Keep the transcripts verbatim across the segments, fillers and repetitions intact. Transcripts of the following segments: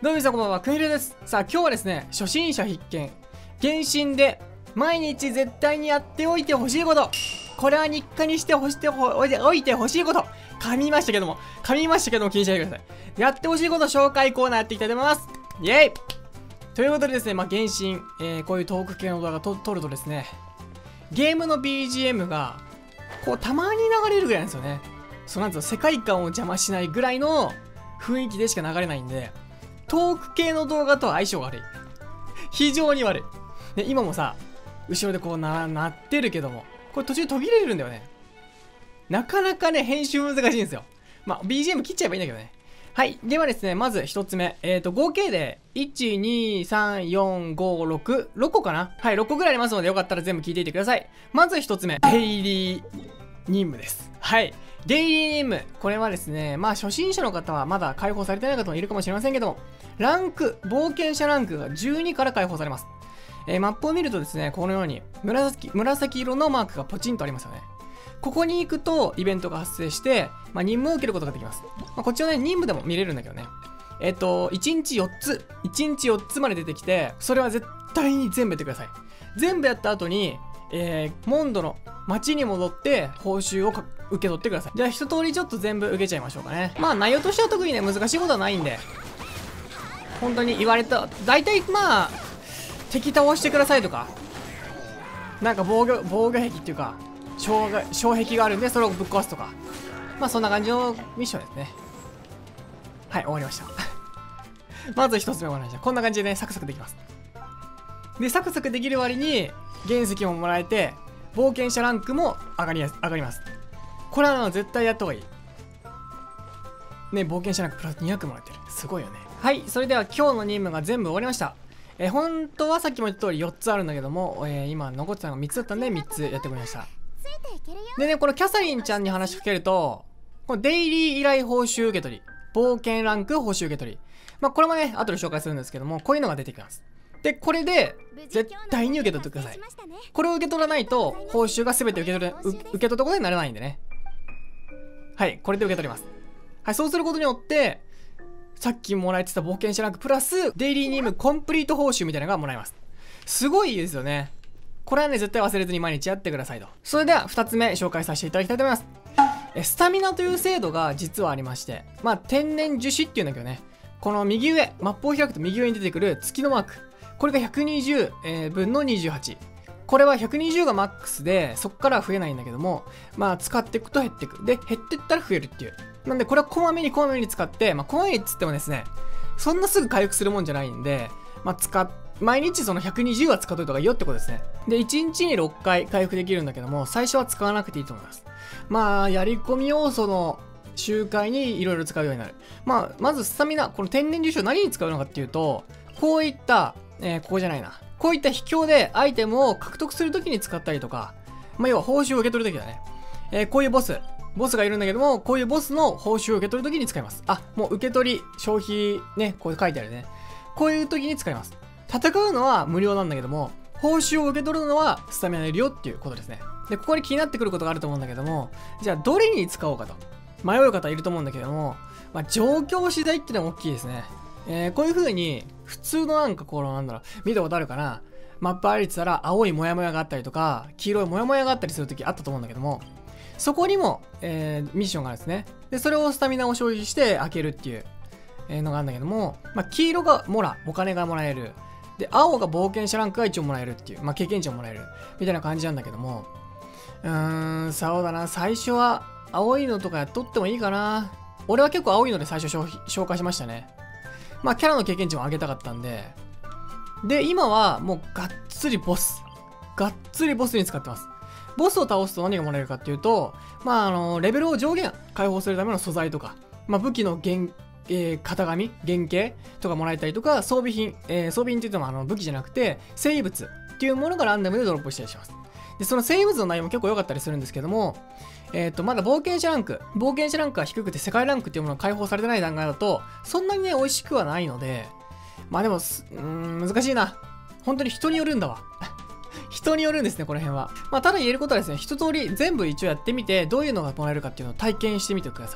どうも皆さんこんばんは、くんひろです。さあ今日はですね、初心者必見、原神で毎日絶対にやっておいてほしいこと、これは日課にしてほしておいておいてほしいこと、噛みましたけども、噛みましたけども気にしないでください。やってほしいこと紹介コーナーやっていきたいと思います。イェイということでですね、まあ原神、えー、こういうトーク系の動画と撮るとですね、ゲームの ビージーエム がこうたまに流れるぐらいなんですよね。そうなんですよ、世界観を邪魔しないぐらいの雰囲気でしか流れないんで、トーク系の動画とは相性が悪い。非常に悪い。で、今もさ、後ろでこうな、なってるけども、これ途中途切れるんだよね。なかなかね、編集難しいんですよ。まあ、ビージーエム 切っちゃえばいいんだけどね。はい。ではですね、まず一つ目。えっと、合計で、いち、に、さん、よん、ご、ろく、ろっこかな？はい、ろっこぐらいありますので、よかったら全部聞いていてください。まず一つ目。デイリー任務です。はい。デイリー任務。これはですね、まあ初心者の方はまだ解放されてない方もいるかもしれませんけども、ランク、冒険者ランクがじゅうにから解放されます。えー、マップを見るとですね、このように紫、紫色のマークがポチンとありますよね。ここに行くとイベントが発生して、まあ、任務を受けることができます。まあ、こっちのね、任務でも見れるんだけどね。えっと、いちにちよっつ。いちにちよっつまで出てきて、それは絶対に全部やってください。全部やった後に、えー、モンドの街に戻って報酬を受け取ってください。じゃあ一通りちょっと全部受けちゃいましょうかね。まあ内容としては特にね、難しいことはないんで、本当に言われた、大体まあ、敵倒してくださいとか、なんか防御、防御壁っていうか、障害、障壁があるんでそれをぶっ壊すとか、まあそんな感じのミッションですね。はい、終わりました。まず一つ目終わりました。こんな感じでね、サクサクできます。で、サクサクできる割に、原石ももらえて、冒険者ランクも上がりやす、上がります。これはあの絶対やった方がいい。ね、冒険者ランクプラスにひゃくもらってる。すごいよね。はい、それでは今日の任務が全部終わりました。えー、本当はさっきも言った通りよっつあるんだけども、えー、今残ってたのがみっつだったんでみっつやってくれました。でね、このキャサリンちゃんに話しかけると、このデイリー依頼報酬受け取り、冒険ランク報酬受け取り。まあこれもね、後で紹介するんですけども、こういうのが出てきます。で、これで、絶対に受け取ってください。これを受け取らないと、報酬が全て受け取れ、受け取ったことにならないんでね。はい、これで受け取ります。はい、そうすることによって、さっきもらえてた冒険者ランクプラス、デイリー任務コンプリート報酬みたいなのがもらえます。すごいいいですよね。これはね、絶対忘れずに毎日やってくださいと。それでは、二つ目紹介させていただきたいと思います。え、スタミナという制度が実はありまして、まあ、天然樹脂っていうんだけどね、この右上、マップを開くと右上に出てくる月のマーク。これがひゃくにじゅう、えー、分のにじゅうはち。これはひゃくにじゅうがマックスで、そこからは増えないんだけども、まあ使っていくと減っていく。で、減っていったら増えるっていう。なんでこれはこまめにこまめに使って、まあこまめにっつってもですね、そんなすぐ回復するもんじゃないんで、まあ使っ、毎日そのひゃくにじゅうは使っといた方がいいよってことですね。で、いちにちにろっかい回復できるんだけども、最初は使わなくていいと思います。まあ、やり込み要素の周回にいろいろ使うようになる。まあ、まずスタミナ、この天然樹脂を何に使うのかっていうと、こういった、えー、ここじゃないな。こういった秘境でアイテムを獲得するときに使ったりとか、まあ、要は報酬を受け取るときだね。えー、こういうボス、ボスがいるんだけども、こういうボスの報酬を受け取るときに使います。あ、もう受け取り、消費、ね、こう書いてあるね。こういうときに使います。戦うのは無料なんだけども、報酬を受け取るのはスタミナいるよっていうことですね。で、ここに気になってくることがあると思うんだけども、じゃあどれに使おうかと。迷う方いると思うんだけども、まあ、状況次第っていうのが大きいですね。えー、こういう風に、普通のなんかこのなんだろう、見たことあるかな。マップ歩いてたら青いモヤモヤがあったりとか、黄色いモヤモヤがあったりするときあったと思うんだけども、そこにも、えー、ミッションがあるんですね。で、それをスタミナを消費して開けるっていう、えー、のがあるんだけども、まあ、黄色がモラ、お金がもらえる。で、青が冒険者ランクが一応もらえるっていう、まあ、経験値をもらえる。みたいな感じなんだけども、うーん、そうだな、最初は青いのとかやっとってもいいかな。俺は結構青いので最初紹介しましたね。まあキャラの経験値も上げたかったんで。で、今はもうがっつりボス。がっつりボスに使ってます。ボスを倒すと何がもらえるかっていうと、まああの、レベルを上限解放するための素材とか、まあ武器の原、えー、型紙原型とかもらえたりとか、装備品、えー、装備品って言ってもあの武器じゃなくて、生物っていうものがランダムでドロップしたりします。で、その生物の内容も結構良かったりするんですけども、えっと、まだ冒険者ランク、冒険者ランクが低くて世界ランクっていうものが解放されてない段階だと、そんなにね、美味しくはないので、まあでも、うーん、難しいな。本当に人によるんだわ。人によるんですね、この辺は。まあ、ただ言えることはですね、一通り全部一応やってみて、どういうのがもらえるかっていうのを体験してみてください。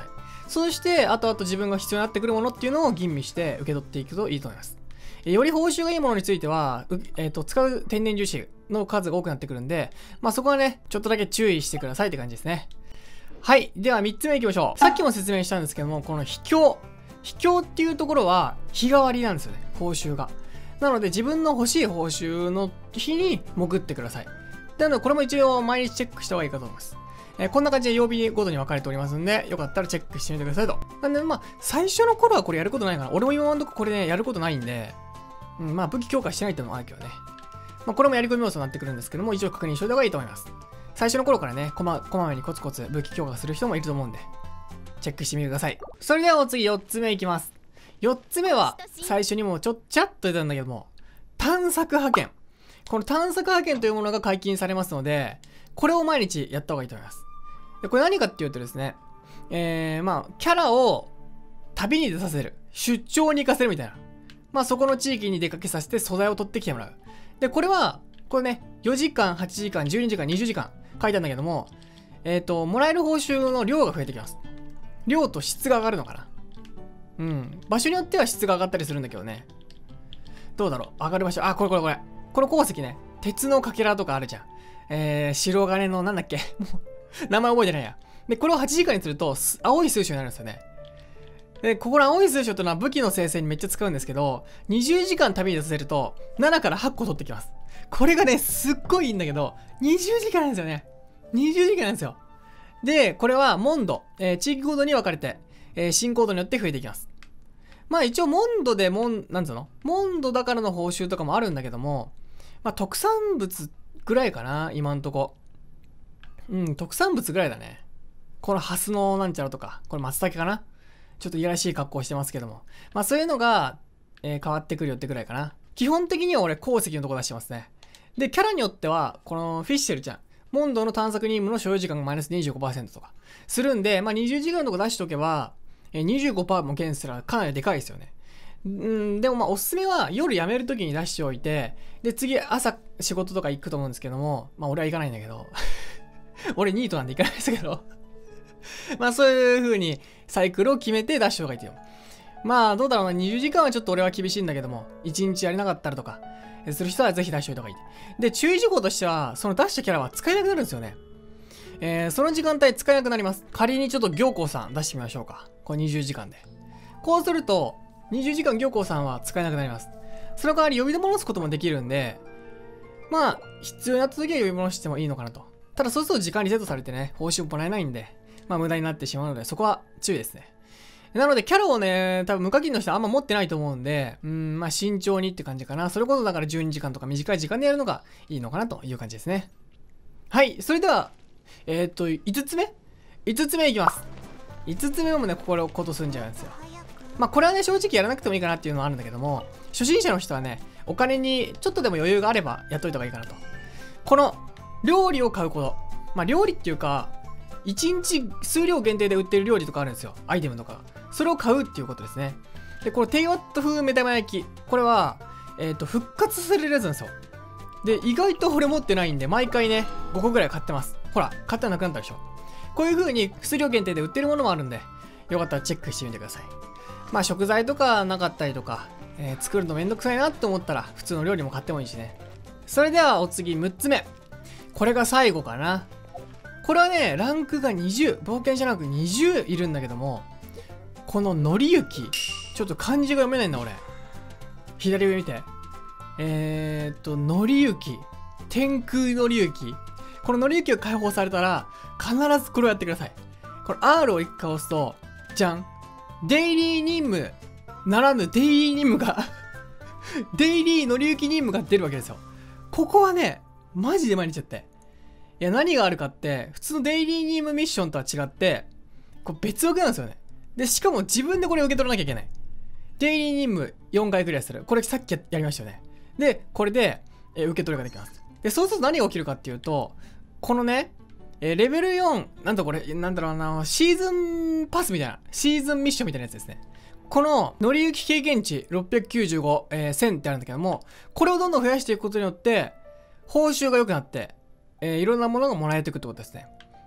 そして、あとあと自分が必要になってくるものっていうのを吟味して受け取っていくといいと思います。より報酬がいいものについては、えーと、使う天然樹脂の数が多くなってくるんで、まあそこはね、ちょっとだけ注意してくださいって感じですね。はい。ではみっつめいきましょう。さっきも説明したんですけども、この秘境。秘境っていうところは日替わりなんですよね、報酬が。なので自分の欲しい報酬の日に潜ってください。なのでこれも一応毎日チェックした方がいいかと思います。えー、こんな感じで曜日ごとに分かれておりますんで、よかったらチェックしてみてくださいと。なんでまあ、最初の頃はこれやることないかな。俺も今のとここれね、やることないんで、うん、まあ武器強化してないっていうのもあるけどね。まあこれもやり込み要素になってくるんですけども、一応確認しておいた方がいいと思います。最初の頃からね、こま、こまめにコツコツ武器強化する人もいると思うんで、チェックしてみてください。それではお次よっつめいきます。よっつめは、最初にもちょっちゃっと出たんだけども、探索派遣。この探索派遣というものが解禁されますので、これを毎日やった方がいいと思います。でこれ何かっていうとですね、えー、まあ、キャラを旅に出させる。出張に行かせるみたいな。まあ、そこの地域に出かけさせて素材を取ってきてもらう。で、これは、これね、よじかん、はちじかん、じゅうにじかん、にじゅうじかん書いたんだけども、えっと、もらえる報酬の量が増えてきます。量と質が上がるのかな。うん。場所によっては質が上がったりするんだけどね。どうだろう上がる場所。あ、これこれこれ。この鉱石ね。鉄のかけらとかあるじゃん。えー、白金のなんだっけもう、名前覚えてないや。で、これをはちじかんにすると、青い数字になるんですよね。で、ここの青い数字というのは武器の生成にめっちゃ使うんですけど、にじゅうじかん旅に出させると、ななからはっこ取ってきます。これがね、すっごいいいんだけど、にじゅうじかんなんですよね。にじゅうじかんなんですよ。で、これは、モンド、えー、地域コードに分かれて、えー、新コードによって増えていきます。まあ一応、モンドで、モン、なんつうのモンドだからの報酬とかもあるんだけども、まあ特産物ぐらいかな、今んとこ。うん、特産物ぐらいだね。このハスのなんちゃらとか、これ松茸かなちょっといやらしい格好してますけども。まあそういうのが、えー、変わってくるよってぐらいかな。基本的には俺鉱石のとこ出してますね。で、キャラによっては、このフィッシェルちゃん、モンドの探索任務の所要時間がマイナス にじゅうごパーセント とかするんで、まあにじゅうじかんのとこ出しておけば、えー、にじゅうごパーセント も減すらかなりでかいですよね。うんでもまあおすすめは夜辞めるときに出しておいて、で次朝仕事とか行くと思うんですけども、まあ俺は行かないんだけど、俺ニートなんで行かないですけど、まあそういう風にサイクルを決めて出した方がいいとよ。まあどうだろうな、にじゅうじかんはちょっと俺は厳しいんだけども、いちにちやれなかったらとか、する人はぜひ出しておいた方がいい。で、注意事項としては、その出したキャラは使えなくなるんですよね。えー、その時間帯使えなくなります。仮にちょっと行幸さん出してみましょうか。これにじゅうじかんで。こうすると、にじゅうじかん行幸さんは使えなくなります。その代わり呼び戻すこともできるんで、まあ、必要になった時は呼び戻してもいいのかなと。ただそうすると時間リセットされてね、報酬もらえないんで、まあ無駄になってしまうので、そこは注意ですね。なので、キャラをね、多分無課金の人はあんま持ってないと思うんで、うん、まあ慎重にって感じかな。それこそだからじゅうにじかんとか短い時間でやるのがいいのかなという感じですね。はい、それでは、えー、っと、いつつめ ?いつ つ目いきます。いつつめもね、これをことすんじゃうんですよ。まあこれはね、正直やらなくてもいいかなっていうのはあるんだけども、初心者の人はね、お金にちょっとでも余裕があればやっといた方がいいかなと。この、料理を買うこと。まあ料理っていうか、いちにち数量限定で売ってる料理とかあるんですよ。アイテムとか。それを買うっていうことですね。で、この低ワット風目玉焼き。これは、えっと、復活されるやつなんですよ。で、意外と俺持ってないんで、毎回ね、ごこぐらい買ってます。ほら、買ったらなくなったでしょ。こういう風に数量限定で売ってるものもあるんで、よかったらチェックしてみてください。まあ食材とかなかったりとか、えー、作るのめんどくさいなって思ったら、普通の料理も買ってもいいしね。それではお次むっつめ。これが最後かな。これはね、ランクがにじゅう、冒険者ランクにじゅういるんだけども、こののりゆき、ちょっと漢字が読めないんだ俺。左上見て。えーっと、のりゆき。天空のりゆき。こののりゆきが解放されたら、必ずこれをやってください。これ アール を一回押すと、じゃん。デイリー任務ならぬデイリー任務が、デイリーのりゆき任務が出るわけですよ。ここはね、マジで毎日やって。いや、何があるかって、普通のデイリー任務ミッションとは違って、これ別枠なんですよね。で、しかも自分でこれ受け取らなきゃいけない。デイリー任務よんかいクリアする。これさっきやりましたよね。で、これで、えー、受け取りができます。で、そうすると何が起きるかっていうと、このね、えー、レベルよん、なんだこれ、なんだろうな、シーズンパスみたいな、シーズンミッションみたいなやつですね。この、乗り行き経験値ろっぴゃくきゅうじゅうご、えー、せんってあるんだけども、これをどんどん増やしていくことによって、報酬が良くなって、えー、いろんなものがもらえていくってことですね。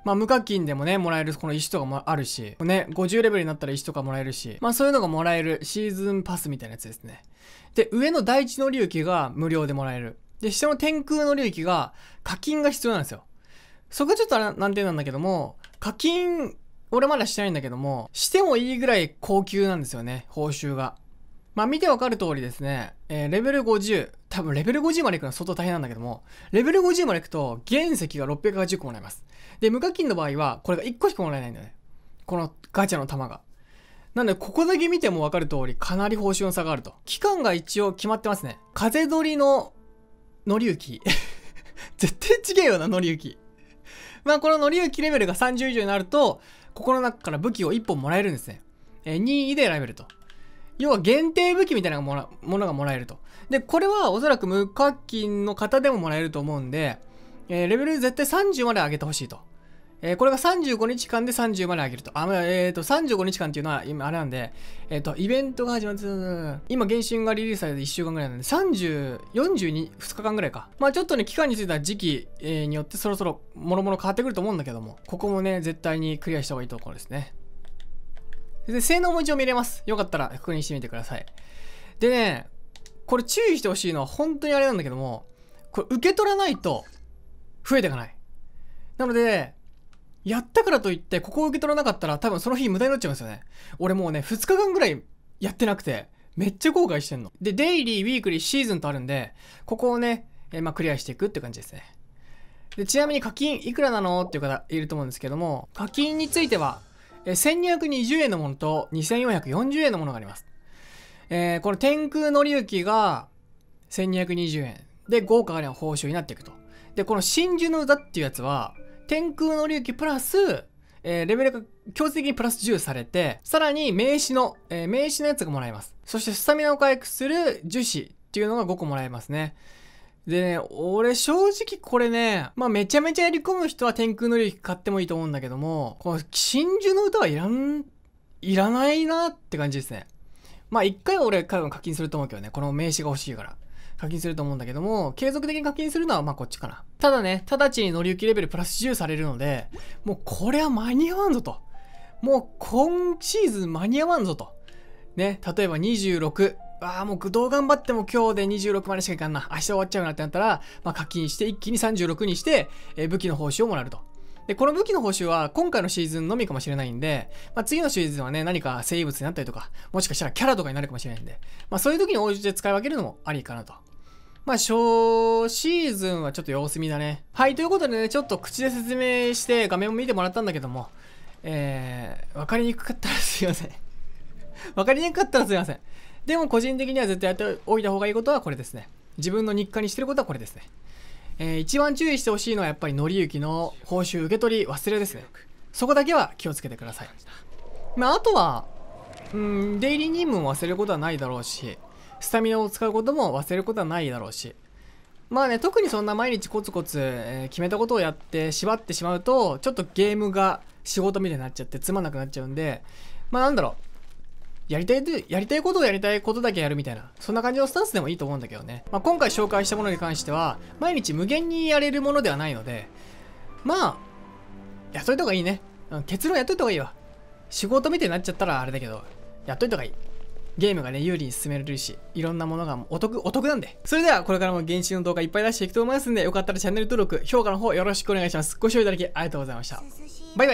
まあ無課金でもね、もらえるこの石とかもあるし、ね、ごじゅうレベルになったら石とかもらえるし、まあそういうのがもらえるシーズンパスみたいなやつですね。で、上の第一の隆起が無料でもらえる。で、下の天空の隆起が課金が必要なんですよ。そこはちょっと難点なんだけども、課金、俺まだしてないんだけども、してもいいぐらい高級なんですよね、報酬が。まあ見てわかる通りですね、えー、レベルごじゅう、多分レベルごじゅうまで行くのは相当大変なんだけども、レベルごじゅうまで行くと原石がろっぴゃくはちじゅっこもらえます。で、無課金の場合は、これがいっこしかもらえないんだよね。このガチャの玉が。なんで、ここだけ見てもわかる通り、かなり報酬の差があると。期間が一応決まってますね。風鳥の、のりゆき。絶対違えよな、のりゆき。まあ、こののりゆきレベルがさんじゅう以上になると、ここの中から武器をいっぽんもらえるんですね。えー、任意で選べると。要は限定武器みたいなものがもらえると。で、これはおそらく無課金の方でももらえると思うんで、えー、レベル絶対さんじゅうまで上げてほしいと。えー、これがさんじゅうごにちかんでさんじゅうまで上げると。あ、えっと、さんじゅうごにちかんっていうのは、今、あれなんで、えっと、イベントが始まって、今、原神がリリースされていっしゅうかんぐらいなんで、さんじゅう、よんじゅうに、ふつかかんぐらいか。まあちょっとね、期間については時期、えー、によってそろそろ、もろもろ変わってくると思うんだけども、ここもね、絶対にクリアした方がいいところですね。で、性能も一応見れます。よかったら確認してみてください。でね、これ注意してほしいのは本当にあれなんだけども、これ受け取らないと増えていかない。なので、やったからといってここを受け取らなかったら多分その日無駄になっちゃうんですよね。俺もうね、ふつかかんぐらいやってなくて、めっちゃ後悔してんの。で、デイリー、ウィークリー、シーズンとあるんで、ここをね、えー、まあクリアしていくって感じですね。で、ちなみに課金いくらなのっていう方いると思うんですけども、課金については、せんにひゃくにじゅうえんのものとにせんよんひゃくよんじゅうえんのものがあります。えー、この天空の隆起がせんにひゃくにじゅうえんで豪華な報酬になっていくと。で、この真珠の歌っていうやつは天空の隆起プラス、えー、レベルが強制的にプラスじゅうされて、さらに名刺の、えー、名刺のやつがもらえます。そしてスタミナを回復する樹脂っていうのがごこもらえますね。でね、俺正直これね、まあめちゃめちゃやり込む人は天空の隆起買ってもいいと思うんだけども、この真珠の歌はいらん、いらないなって感じですね。まあ一回俺多分課金すると思うけどね、この名刺が欲しいから。課金すると思うんだけども、継続的に課金するのはまあこっちかな。ただね、直ちに乗り行きレベルプラスじゅうされるので、もうこれは間に合わんぞと。もう今シーズン間に合わんぞと。ね、例えばにじゅうろく。ああ、もうどう頑張っても今日でにじゅうろくまでしかいかんな。明日終わっちゃうなってなったら、まあ課金して一気にさんじゅうろくにして、えー、武器の報酬をもらえると。で、この武器の報酬は今回のシーズンのみかもしれないんで、まあ次のシーズンはね、何か生物になったりとか、もしかしたらキャラとかになるかもしれないんで、まあそういう時に応じて使い分けるのもありかなと。まあ、小シーズンはちょっと様子見だね。はい、ということでね、ちょっと口で説明して画面を見てもらったんだけども、えー、わかりにくかったらすいません。わかりにくかったらすいません。でも個人的には絶対やっておいた方がいいことはこれですね。自分の日課にしてることはこれですね。えー、一番注意してほしいのはやっぱり乗り行きの報酬受け取り忘れですね。そこだけは気をつけてください。まあ、あとは、うん、出入り任務も忘れることはないだろうし、スタミナを使うことも忘れることはないだろうし。まあね、特にそんな毎日コツコツ、えー、決めたことをやって縛ってしまうと、ちょっとゲームが仕事みたいになっちゃってつまんなくなっちゃうんで、まあなんだろう。やりたい、やりたいことをやりたいことだけやるみたいな、そんな感じのスタンスでもいいと思うんだけどね。まあ今回紹介したものに関しては、毎日無限にやれるものではないので、まあ、やっといた方がいいね。うん、結論やっといた方がいいわ。仕事みたいになっちゃったらあれだけど、やっといた方がいい。ゲームがね、有利に進めれるし、いろんなものがお得、お得なんで。それでは、これからも原神の動画いっぱい出していくと思いますんで、よかったらチャンネル登録、評価の方よろしくお願いします。ご視聴いただきありがとうございました。バイバイ。